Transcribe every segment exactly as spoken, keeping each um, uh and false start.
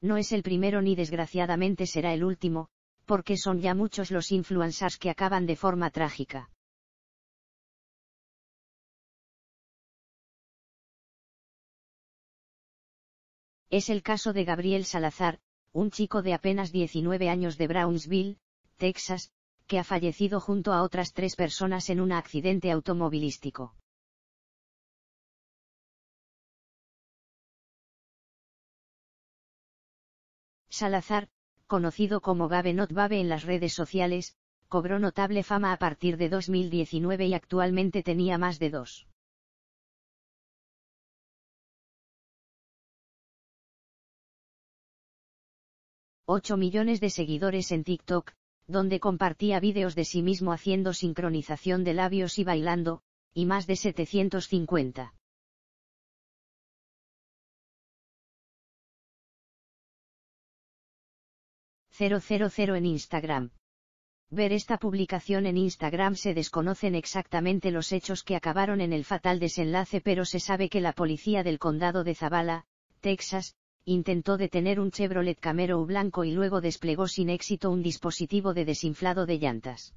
No es el primero ni desgraciadamente será el último, porque son ya muchos los influencers que acaban de forma trágica. Es el caso de Gabriel Salazar, un chico de apenas diecinueve años de Brownsville, Texas, que ha fallecido junto a otras tres personas en un accidente automovilístico. Salazar, conocido como Babe Not Babe en las redes sociales, cobró notable fama a partir de dos mil diecinueve y actualmente tenía más de dos. ocho millones de seguidores en TikTok, donde compartía vídeos de sí mismo haciendo sincronización de labios y bailando, y más de setecientos cincuenta. mil en Instagram. Ver esta publicación en Instagram. Se desconocen exactamente los hechos que acabaron en el fatal desenlace, pero se sabe que la policía del condado de Zavala, Texas, intentó detener un Chevrolet Camaro blanco y luego desplegó sin éxito un dispositivo de desinflado de llantas.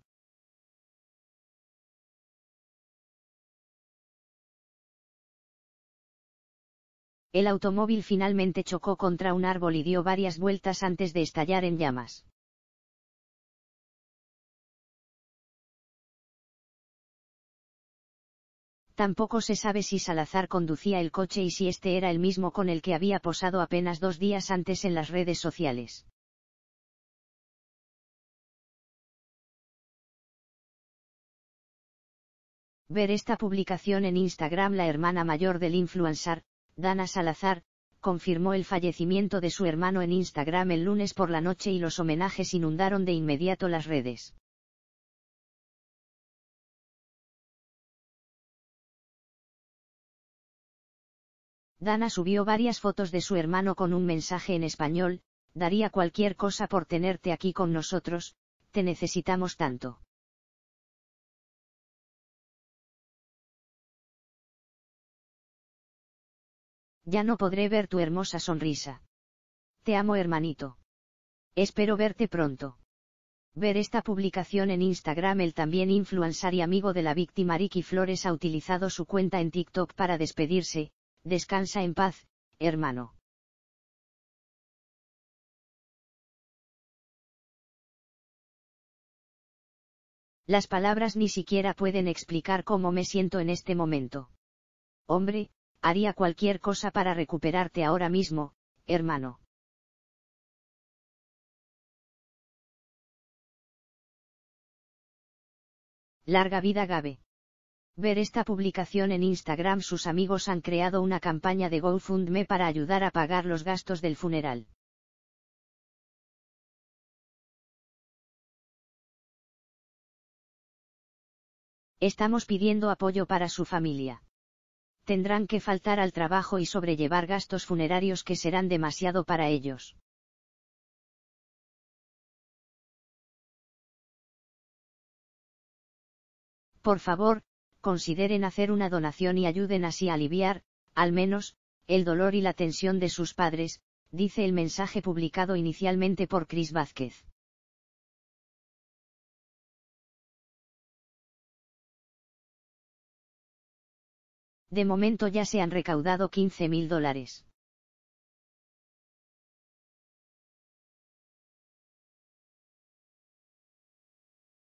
El automóvil finalmente chocó contra un árbol y dio varias vueltas antes de estallar en llamas. Tampoco se sabe si Salazar conducía el coche y si este era el mismo con el que había posado apenas dos días antes en las redes sociales. Ver esta publicación en Instagram. La hermana mayor del influencer, Dana Salazar, confirmó el fallecimiento de su hermano en Instagram el lunes por la noche y los homenajes inundaron de inmediato las redes. Dana subió varias fotos de su hermano con un mensaje en español: daría cualquier cosa por tenerte aquí con nosotros, te necesitamos tanto. Ya no podré ver tu hermosa sonrisa. Te amo, hermanito. Espero verte pronto. Ver esta publicación en Instagram. El también influencer y amigo de la víctima Ricky Flores ha utilizado su cuenta en TikTok para despedirse: descansa en paz, hermano. Las palabras ni siquiera pueden explicar cómo me siento en este momento. Hombre, haría cualquier cosa para recuperarte ahora mismo, hermano. Larga vida Gabe. Ver esta publicación en Instagram. Sus amigos han creado una campaña de GoFundMe para ayudar a pagar los gastos del funeral. Estamos pidiendo apoyo para su familia. Tendrán que faltar al trabajo y sobrellevar gastos funerarios que serán demasiado para ellos. Por favor, consideren hacer una donación y ayuden así a aliviar, al menos, el dolor y la tensión de sus padres, dice el mensaje publicado inicialmente por Chris Vázquez. De momento ya se han recaudado quince mil dólares.